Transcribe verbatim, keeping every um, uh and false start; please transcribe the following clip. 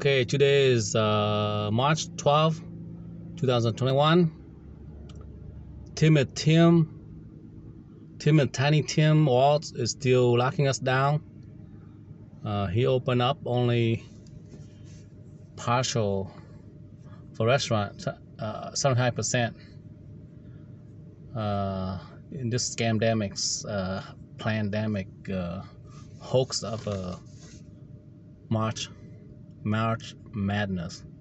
Okay, today is uh, March twelfth, twenty twenty-one. Tim and Tim, Tim and Tiny Tim Waltz is still locking us down. Uh, he opened up only partial for restaurant, uh, seventy-five percent uh, in this scamdemics, uh, pandemic uh, hoax of uh, March, March Madness.